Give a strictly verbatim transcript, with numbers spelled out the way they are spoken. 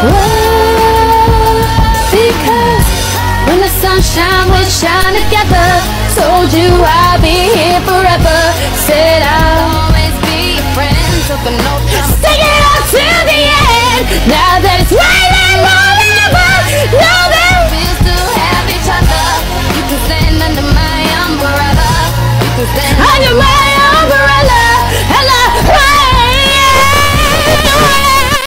Whoa, because when the sunshine we shine together. Told you I'll be here forever. Said I'll always be your friend. Took a note, stick it out till the end. Now that it's raining more than ever, know that we still have each other. You can stand under my umbrella. You can stand under my